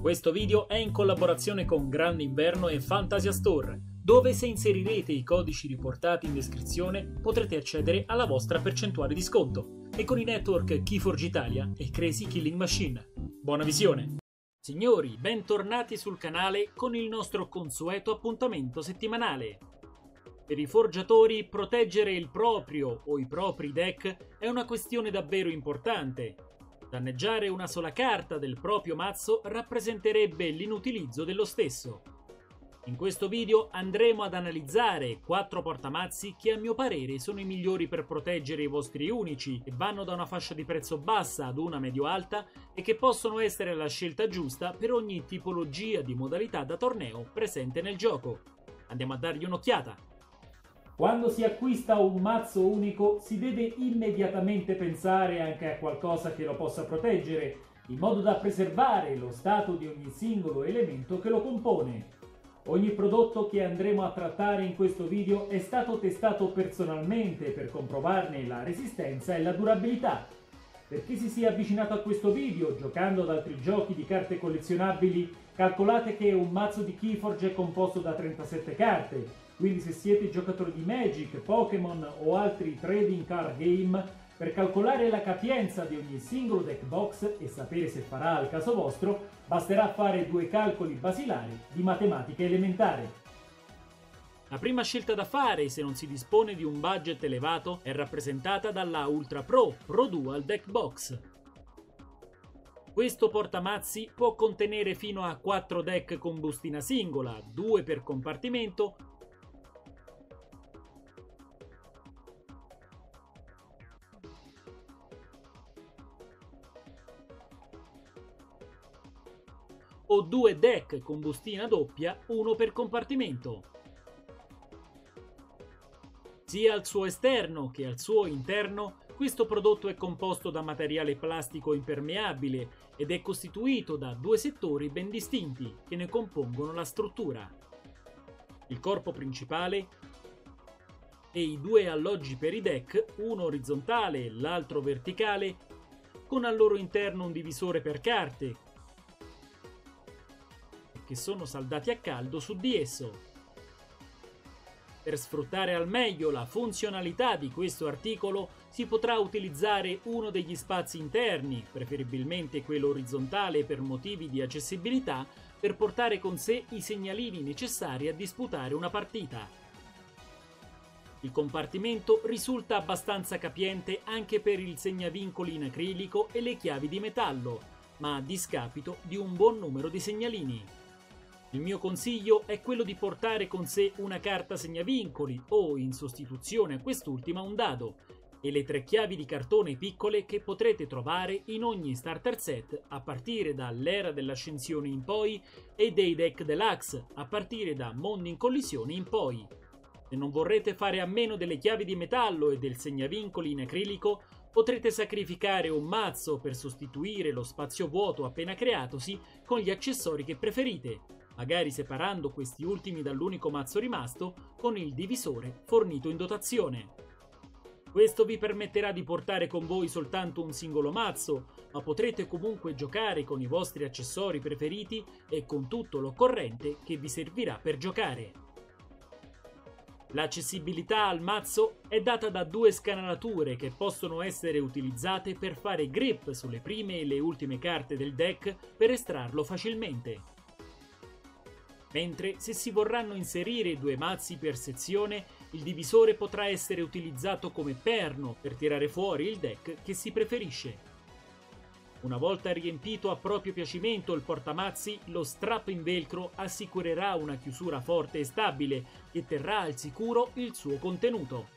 Questo video è in collaborazione con Grande Inverno e Fantasia Store, dove se inserirete i codici riportati in descrizione potrete accedere alla vostra percentuale di sconto, e con i network Keyforge Italia e Crazy Killing Machine. Buona visione! Signori, bentornati sul canale con il nostro consueto appuntamento settimanale. Per i forgiatori, proteggere il proprio o i propri deck è una questione davvero importante. Danneggiare una sola carta del proprio mazzo rappresenterebbe l'inutilizzo dello stesso. In questo video andremo ad analizzare 4 portamazzi che a mio parere sono i migliori per proteggere i vostri unici, che vanno da una fascia di prezzo bassa ad una medio-alta e che possono essere la scelta giusta per ogni tipologia di modalità da torneo presente nel gioco. Andiamo a dargli un'occhiata. Quando si acquista un mazzo unico si deve immediatamente pensare anche a qualcosa che lo possa proteggere, in modo da preservare lo stato di ogni singolo elemento che lo compone. Ogni prodotto che andremo a trattare in questo video è stato testato personalmente per comprovarne la resistenza e la durabilità. Per chi si sia avvicinato a questo video giocando ad altri giochi di carte collezionabili, calcolate che un mazzo di Keyforge è composto da 37 carte, quindi se siete giocatori di Magic, Pokémon o altri trading card game, per calcolare la capienza di ogni singolo deck box e sapere se farà al caso vostro, basterà fare 2 calcoli basilari di matematica elementare. La prima scelta da fare, se non si dispone di un budget elevato, è rappresentata dalla Ultra Pro Dual Deck Box. Questo portamazzi può contenere fino a 4 deck con bustina singola, 2 per compartimento, o 2 deck con bustina doppia, 1 per compartimento. Sia al suo esterno che al suo interno, questo prodotto è composto da materiale plastico impermeabile ed è costituito da 2 settori ben distinti che ne compongono la struttura. Il corpo principale e i 2 alloggi per i deck, uno orizzontale e l'altro verticale, con al loro interno un divisore per carte, che sono saldati a caldo su di esso. Per sfruttare al meglio la funzionalità di questo articolo si potrà utilizzare uno degli spazi interni, preferibilmente quello orizzontale per motivi di accessibilità, per portare con sé i segnalini necessari a disputare una partita. Il compartimento risulta abbastanza capiente anche per il segnavincoli in acrilico e le chiavi di metallo, ma a discapito di un buon numero di segnalini. Il mio consiglio è quello di portare con sé una carta segnavincoli o, in sostituzione a quest'ultima, un dado e le 3 chiavi di cartone piccole che potrete trovare in ogni starter set a partire dall'Era dell'Ascensione in poi e dei deck deluxe a partire da Mondi in Collisione in poi. Se non vorrete fare a meno delle chiavi di metallo e del segnavincoli in acrilico, potrete sacrificare un mazzo per sostituire lo spazio vuoto appena creatosi con gli accessori che preferite, magari separando questi ultimi dall'unico mazzo rimasto con il divisore fornito in dotazione. Questo vi permetterà di portare con voi soltanto un singolo mazzo, ma potrete comunque giocare con i vostri accessori preferiti e con tutto l'occorrente che vi servirà per giocare. L'accessibilità al mazzo è data da 2 scanalature che possono essere utilizzate per fare grip sulle prime e le ultime carte del deck per estrarlo facilmente. Mentre se si vorranno inserire 2 mazzi per sezione, il divisore potrà essere utilizzato come perno per tirare fuori il deck che si preferisce. Una volta riempito a proprio piacimento il portamazzi, lo strap in velcro assicurerà una chiusura forte e stabile che terrà al sicuro il suo contenuto.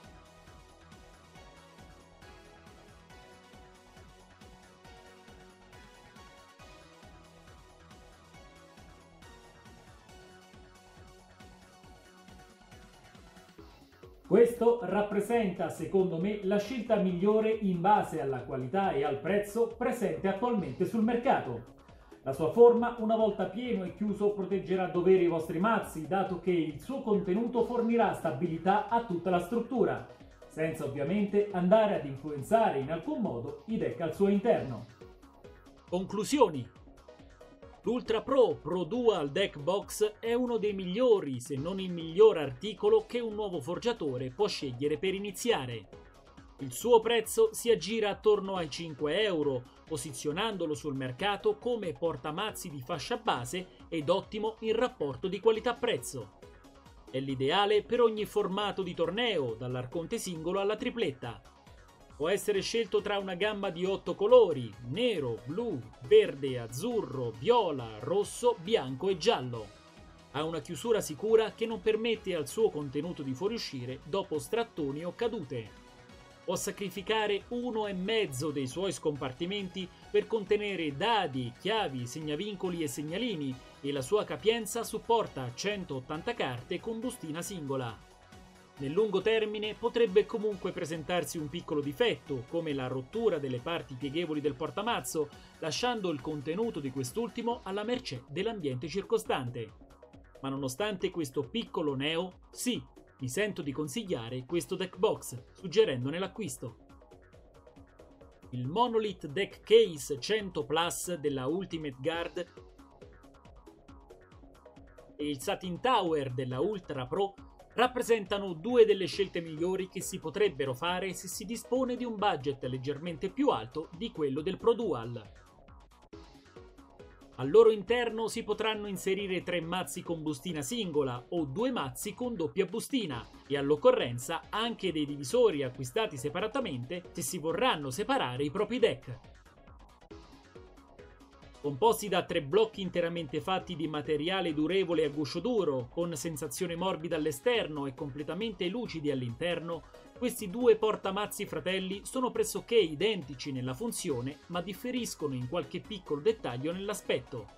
Questo rappresenta, secondo me, la scelta migliore in base alla qualità e al prezzo presente attualmente sul mercato. La sua forma, una volta pieno e chiuso, proteggerà a dovere i vostri mazzi, dato che il suo contenuto fornirà stabilità a tutta la struttura, senza ovviamente andare ad influenzare in alcun modo i deck al suo interno. Conclusioni. L'Ultra Pro Dual Deck Box è uno dei migliori, se non il miglior articolo che un nuovo forgiatore può scegliere per iniziare. Il suo prezzo si aggira attorno ai 5 euro, posizionandolo sul mercato come portamazzi di fascia base ed ottimo in rapporto di qualità-prezzo. È l'ideale per ogni formato di torneo, dall'arconte singolo alla tripletta. Può essere scelto tra una gamma di 8 colori: nero, blu, verde, azzurro, viola, rosso, bianco e giallo. Ha una chiusura sicura che non permette al suo contenuto di fuoriuscire dopo strattoni o cadute. Può sacrificare 1,5 dei suoi scompartimenti per contenere dadi, chiavi, segnavincoli e segnalini, e la sua capienza supporta 180 carte con bustina singola. Nel lungo termine potrebbe comunque presentarsi un piccolo difetto, come la rottura delle parti pieghevoli del portamazzo, lasciando il contenuto di quest'ultimo alla mercé dell'ambiente circostante. Ma nonostante questo piccolo neo, sì, mi sento di consigliare questo deck box, suggerendone l'acquisto. Il Monolith Deck Case 100 Plus della Ultimate Guard e il Satin Tower della Ultra Pro rappresentano due delle scelte migliori che si potrebbero fare se si dispone di un budget leggermente più alto di quello del Pro Dual. Al loro interno si potranno inserire 3 mazzi con bustina singola o 2 mazzi con doppia bustina e all'occorrenza anche dei divisori acquistati separatamente se si vorranno separare i propri deck. Composti da 3 blocchi interamente fatti di materiale durevole a guscio duro, con sensazione morbida all'esterno e completamente lucidi all'interno, questi due portamazzi fratelli sono pressoché identici nella funzione, ma differiscono in qualche piccolo dettaglio nell'aspetto.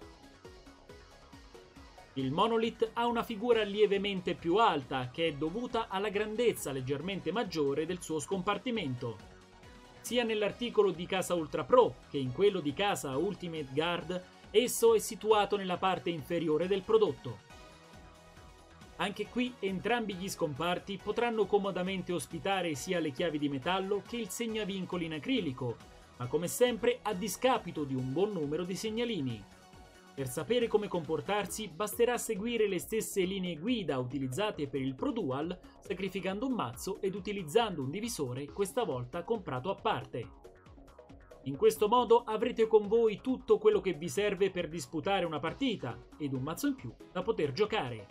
Il Monolith ha una figura lievemente più alta, che è dovuta alla grandezza leggermente maggiore del suo scompartimento. Sia nell'articolo di casa Ultra Pro che in quello di casa Ultimate Guard, esso è situato nella parte inferiore del prodotto. Anche qui entrambi gli scomparti potranno comodamente ospitare sia le chiavi di metallo che il segnavincoli in acrilico, ma come sempre a discapito di un buon numero di segnalini. Per sapere come comportarsi basterà seguire le stesse linee guida utilizzate per il Pro Dual, sacrificando un mazzo ed utilizzando un divisore, questa volta comprato a parte. In questo modo avrete con voi tutto quello che vi serve per disputare una partita ed un mazzo in più da poter giocare.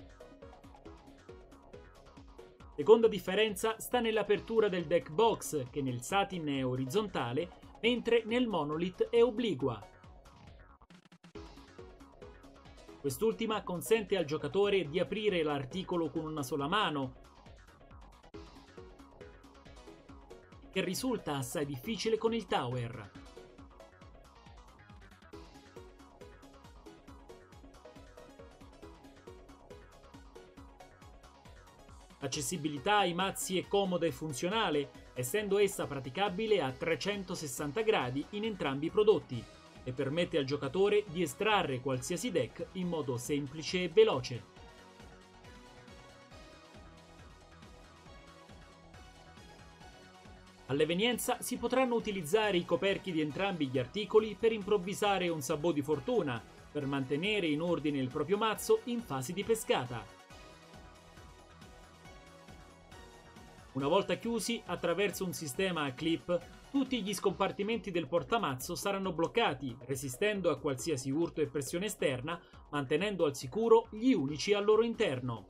Seconda differenza sta nell'apertura del deck box, che nel Satin è orizzontale, mentre nel Monolith è obliqua. Quest'ultima consente al giocatore di aprire l'articolo con una sola mano, che risulta assai difficile con il Tower. L'accessibilità ai mazzi è comoda e funzionale, essendo essa praticabile a 360 gradi in entrambi i prodotti, e permette al giocatore di estrarre qualsiasi deck in modo semplice e veloce. All'evenienza si potranno utilizzare i coperchi di entrambi gli articoli per improvvisare un sabot di fortuna, per mantenere in ordine il proprio mazzo in fase di pescata. Una volta chiusi attraverso un sistema a clip, tutti gli scompartimenti del portamazzo saranno bloccati, resistendo a qualsiasi urto e pressione esterna, mantenendo al sicuro gli unici al loro interno.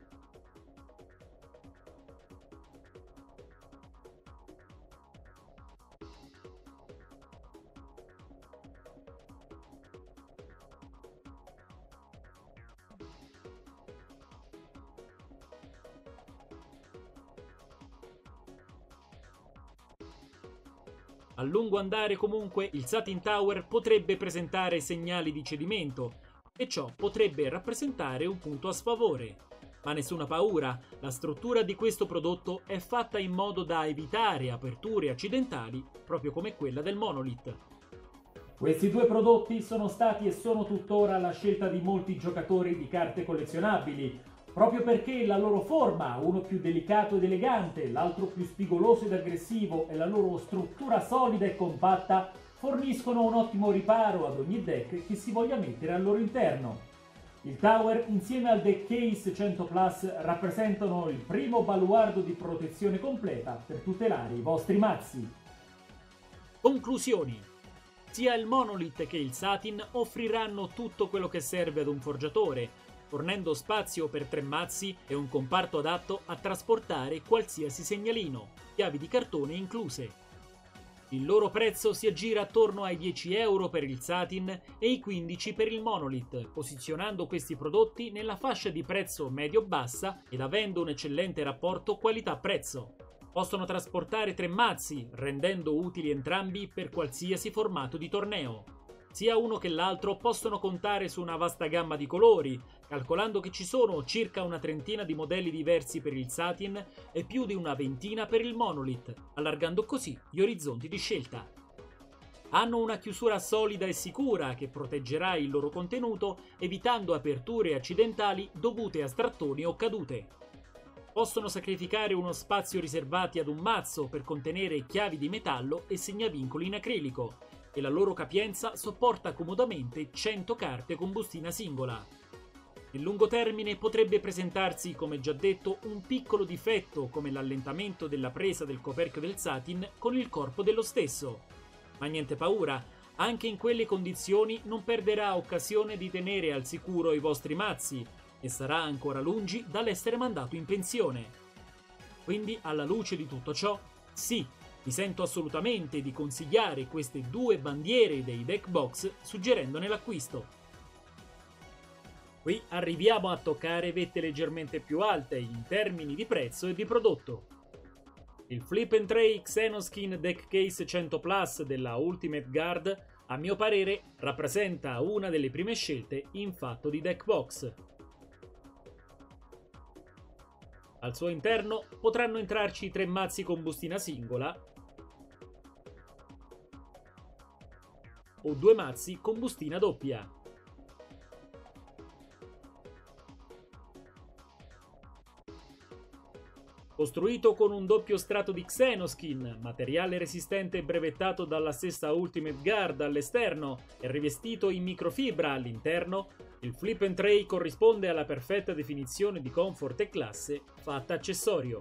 A lungo andare comunque il Satin Tower potrebbe presentare segnali di cedimento e ciò potrebbe rappresentare un punto a sfavore. Ma nessuna paura, la struttura di questo prodotto è fatta in modo da evitare aperture accidentali, proprio come quella del Monolith. Questi due prodotti sono stati e sono tuttora la scelta di molti giocatori di carte collezionabili, proprio perché la loro forma, uno più delicato ed elegante, l'altro più spigoloso ed aggressivo, e la loro struttura solida e compatta forniscono un ottimo riparo ad ogni deck che si voglia mettere al loro interno. Il Tower insieme al deck Case 100 Plus rappresentano il primo baluardo di protezione completa per tutelare i vostri mazzi. Conclusioni. Sia il Monolith che il Satin offriranno tutto quello che serve ad un forgiatore, fornendo spazio per 3 mazzi e un comparto adatto a trasportare qualsiasi segnalino, chiavi di cartone incluse. Il loro prezzo si aggira attorno ai 10 euro per il Satin e i 15 per il Monolith, posizionando questi prodotti nella fascia di prezzo medio-bassa ed avendo un eccellente rapporto qualità-prezzo. Possono trasportare 3 mazzi, rendendo utili entrambi per qualsiasi formato di torneo. Sia uno che l'altro possono contare su una vasta gamma di colori, calcolando che ci sono circa una trentina di modelli diversi per il Satin e più di una ventina per il Monolith, allargando così gli orizzonti di scelta. Hanno una chiusura solida e sicura che proteggerà il loro contenuto, evitando aperture accidentali dovute a strattoni o cadute. Possono sacrificare uno spazio riservati ad un mazzo per contenere chiavi di metallo e segnavincoli in acrilico, e la loro capienza sopporta comodamente 100 carte con bustina singola. Nel lungo termine potrebbe presentarsi, come già detto, un piccolo difetto come l'allentamento della presa del coperchio del Satin con il corpo dello stesso. Ma niente paura, anche in quelle condizioni non perderà occasione di tenere al sicuro i vostri mazzi e sarà ancora lungi dall'essere mandato in pensione. Quindi, alla luce di tutto ciò, sì, mi sento assolutamente di consigliare queste 2 bandiere dei deck box suggerendone l'acquisto. Qui arriviamo a toccare vette leggermente più alte in termini di prezzo e di prodotto. Il Flip and Tray Xenoskin Deck Case 100 Plus della Ultimate Guard, a mio parere, rappresenta una delle prime scelte in fatto di deck box. Al suo interno potranno entrarci 3 mazzi con bustina singola o 2 mazzi con bustina doppia. Costruito con un doppio strato di Xenoskin, materiale resistente e brevettato dalla stessa Ultimate Guard all'esterno e rivestito in microfibra all'interno, il Flip and Tray corrisponde alla perfetta definizione di comfort e classe fatta accessorio.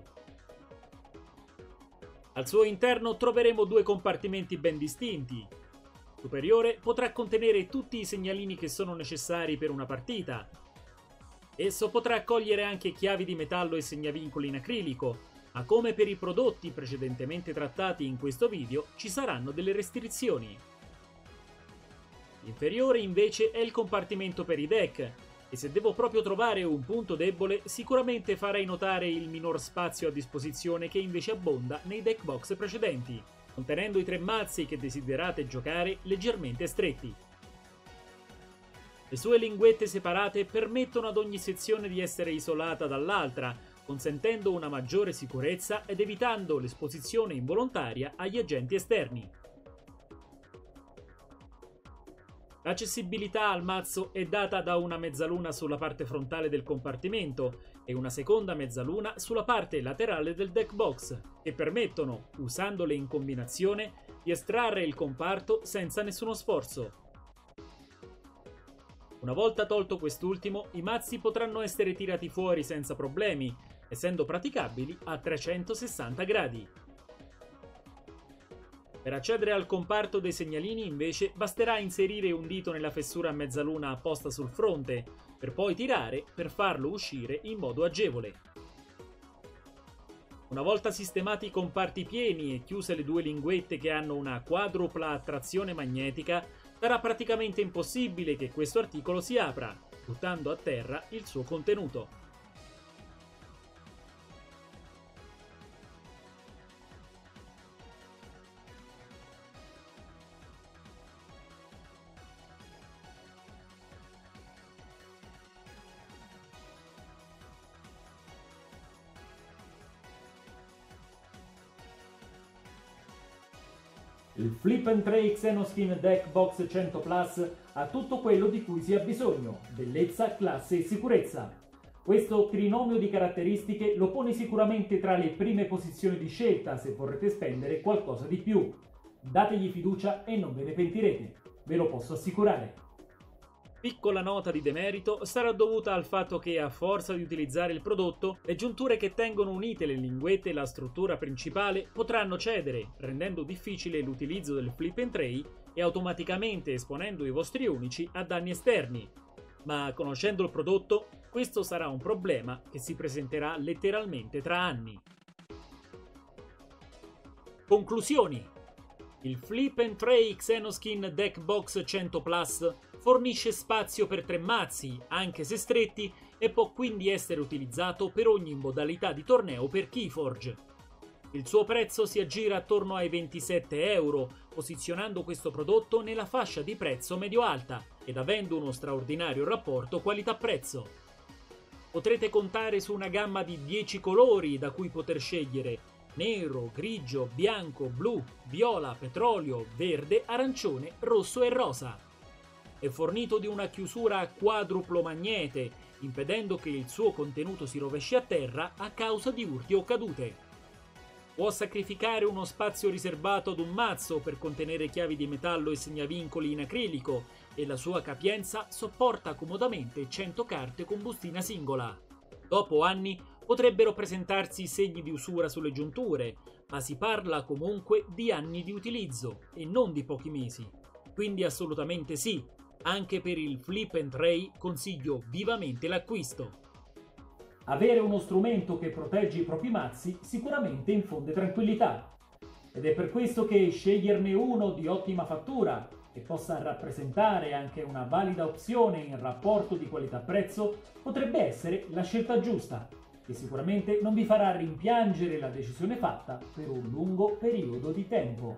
Al suo interno troveremo 2 compartimenti ben distinti. Il superiore potrà contenere tutti i segnalini che sono necessari per una partita. Esso potrà accogliere anche chiavi di metallo e segnavincoli in acrilico, ma come per i prodotti precedentemente trattati in questo video ci saranno delle restrizioni. L'inferiore invece è il compartimento per i deck, e se devo proprio trovare un punto debole sicuramente farei notare il minor spazio a disposizione che invece abbonda nei deck box precedenti, contenendo i 3 mazzi che desiderate giocare leggermente stretti. Le sue linguette separate permettono ad ogni sezione di essere isolata dall'altra, consentendo una maggiore sicurezza ed evitando l'esposizione involontaria agli agenti esterni. L'accessibilità al mazzo è data da una mezzaluna sulla parte frontale del compartimento e una seconda mezzaluna sulla parte laterale del deck box, che permettono, usandole in combinazione, di estrarre il comparto senza nessuno sforzo. Una volta tolto quest'ultimo, i mazzi potranno essere tirati fuori senza problemi, essendo praticabili a 360 gradi. Per accedere al comparto dei segnalini, invece, basterà inserire un dito nella fessura a mezzaluna apposta sul fronte, per poi tirare per farlo uscire in modo agevole. Una volta sistemati i comparti pieni e chiuse le 2 linguette che hanno una quadrupla attrazione magnetica, sarà praticamente impossibile che questo articolo si apra, buttando a terra il suo contenuto. Il Flip and Tray Xenoskin Deck Box 100 Plus ha tutto quello di cui si ha bisogno: bellezza, classe e sicurezza. Questo trinomio di caratteristiche lo pone sicuramente tra le prime posizioni di scelta se vorrete spendere qualcosa di più. Dategli fiducia e non ve ne pentirete, ve lo posso assicurare. Piccola nota di demerito sarà dovuta al fatto che, a forza di utilizzare il prodotto, le giunture che tengono unite le linguette e la struttura principale potranno cedere, rendendo difficile l'utilizzo del flip and tray e automaticamente esponendo i vostri unici a danni esterni. Ma conoscendo il prodotto, questo sarà un problema che si presenterà letteralmente tra anni. Conclusioni. Il Flip and Tray Xenoskin Deck Box 100 Plus fornisce spazio per 3 mazzi, anche se stretti, e può quindi essere utilizzato per ogni modalità di torneo per Keyforge. Il suo prezzo si aggira attorno ai 27 euro, posizionando questo prodotto nella fascia di prezzo medio-alta ed avendo uno straordinario rapporto qualità-prezzo. Potrete contare su una gamma di 10 colori da cui poter scegliere: nero, grigio, bianco, blu, viola, petrolio, verde, arancione, rosso e rosa. È fornito di una chiusura a quadruplo magnete, impedendo che il suo contenuto si rovesci a terra a causa di urti o cadute. Può sacrificare uno spazio riservato ad un mazzo per contenere chiavi di metallo e segnavincoli in acrilico, e la sua capienza sopporta comodamente 100 carte con bustina singola. Dopo anni potrebbero presentarsi segni di usura sulle giunture, ma si parla comunque di anni di utilizzo e non di pochi mesi. Quindi assolutamente sì, anche per il Flip and Tray consiglio vivamente l'acquisto. Avere uno strumento che protegge i propri mazzi sicuramente infonde tranquillità. Ed è per questo che sceglierne uno di ottima fattura e possa rappresentare anche una valida opzione in rapporto di qualità-prezzo potrebbe essere la scelta giusta, che sicuramente non vi farà rimpiangere la decisione fatta per un lungo periodo di tempo.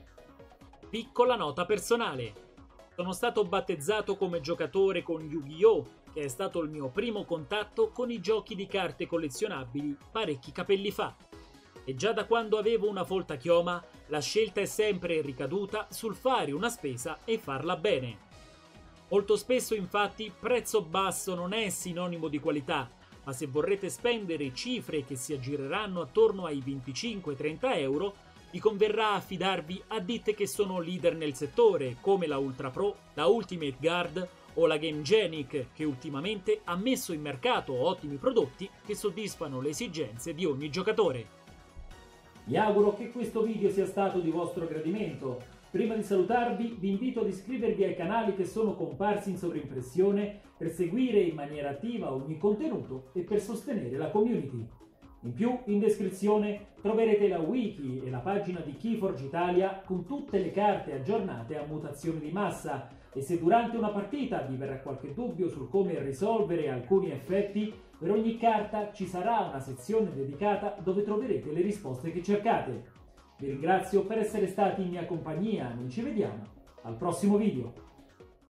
Piccola nota personale. Sono stato battezzato come giocatore con Yu-Gi-Oh!, che è stato il mio primo contatto con i giochi di carte collezionabili parecchi capelli fa. E già da quando avevo una folta chioma, la scelta è sempre ricaduta sul fare una spesa e farla bene. Molto spesso, infatti, prezzo basso non è sinonimo di qualità, ma se vorrete spendere cifre che si aggireranno attorno ai 25-30 euro, vi converrà affidarvi a ditte che sono leader nel settore, come la Ultra Pro, la Ultimate Guard o la Gamegenic, che ultimamente ha messo in mercato ottimi prodotti che soddisfano le esigenze di ogni giocatore. Mi auguro che questo video sia stato di vostro gradimento. Prima di salutarvi vi invito ad iscrivervi ai canali che sono comparsi in sovrimpressione per seguire in maniera attiva ogni contenuto e per sostenere la community. In più, in descrizione troverete la wiki e la pagina di Keyforge Italia con tutte le carte aggiornate a mutazioni di massa, e se durante una partita vi verrà qualche dubbio sul come risolvere alcuni effetti, per ogni carta ci sarà una sezione dedicata dove troverete le risposte che cercate. Vi ringrazio per essere stati in mia compagnia, noi ci vediamo al prossimo video.